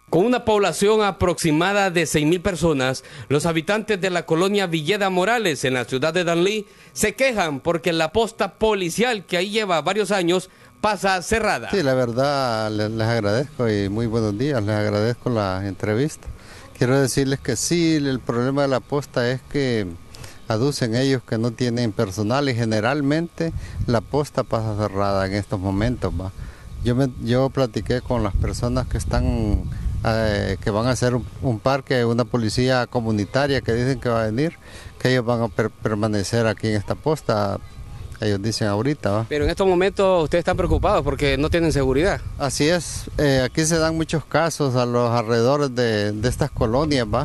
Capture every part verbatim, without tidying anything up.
Con una población aproximada de seis mil personas, los habitantes de la colonia Villeda Morales en la ciudad de Danlí se quejan porque la posta policial que ahí lleva varios años pasa cerrada. Sí, la verdad les, les agradezco y muy buenos días, les agradezco la entrevista. Quiero decirles que sí, el problema de la posta es que aducen ellos que no tienen personal y generalmente la posta pasa cerrada en estos momentos, ¿va? Yo, me, yo platiqué con las personas que están, eh, que van a hacer un, un parque, una policía comunitaria que dicen que va a venir, que ellos van a per, permanecer aquí en esta posta, ellos dicen ahorita, ¿va? Pero en estos momentos ustedes están preocupados porque no tienen seguridad. Así es, eh, aquí se dan muchos casos a los alrededores de, de estas colonias, ¿va?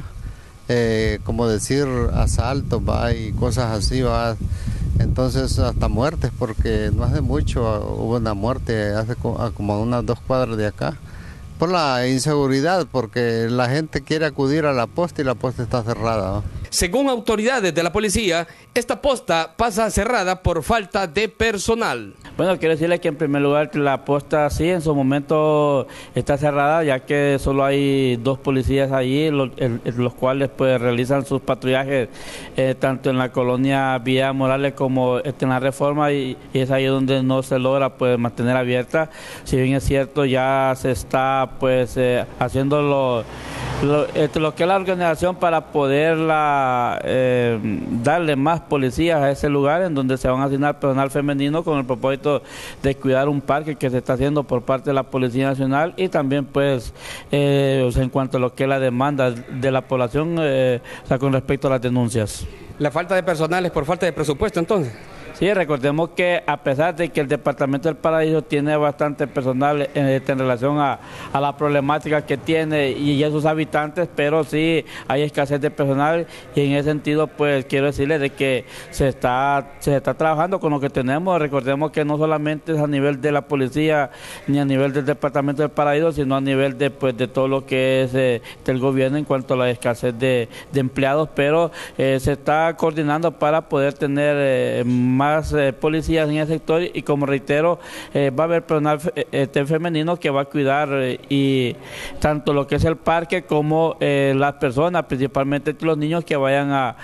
Eh, como decir asaltos, ¿va? Y cosas así, ¿va? Entonces hasta muertes, porque no hace mucho hubo una muerte hace como a unas dos cuadras de acá por la inseguridad, porque la gente quiere acudir a la posta y la posta está cerrada, ¿no? Según autoridades de la policía, esta posta pasa cerrada por falta de personal. Bueno, quiero decirle que en primer lugar la posta sí en su momento está cerrada, ya que solo hay dos policías allí, los, el, los cuales pues realizan sus patrullajes eh, tanto en la colonia Villeda Morales como en la Reforma, y, y es ahí donde no se logra pues mantener abierta. Si bien es cierto, ya se está pues eh, haciendo lo, lo, este, lo que es la organización para poderla eh, darle más policías a ese lugar en donde se van a asignar personal femenino con el propósito de cuidar un parque que se está haciendo por parte de la Policía Nacional, y también pues eh, o sea, en cuanto a lo que es la demanda de la población, eh, o sea, con respecto a las denuncias. ¿La falta de personal es por falta de presupuesto entonces? Sí, recordemos que a pesar de que el Departamento del Paraíso tiene bastante personal en, en relación a, a la problemática que tiene y a sus habitantes, pero sí hay escasez de personal, y en ese sentido pues quiero decirles de que se está, se está trabajando con lo que tenemos. Recordemos que no solamente es a nivel de la policía ni a nivel del Departamento del Paraíso, sino a nivel de, pues, de todo lo que es eh, del gobierno en cuanto a la escasez de, de empleados, pero eh, se está coordinando para poder tener eh, más más eh, policías en el sector, y como reitero, eh, va a haber personal eh, femenino que va a cuidar eh, y tanto lo que es el parque como eh, las personas, principalmente los niños que vayan a,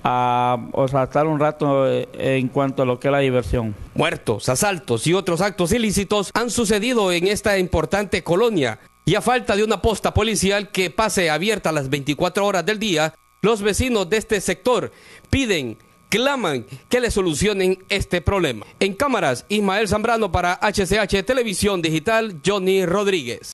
a o sea, estar un rato eh, en cuanto a lo que es la diversión. Muertos, asaltos y otros actos ilícitos han sucedido en esta importante colonia, y a falta de una posta policial que pase abierta las veinticuatro horas del día, los vecinos de este sector piden, claman que le solucionen este problema. En cámaras, Ismael Zambrano para H C H Televisión Digital, Johnny Rodríguez.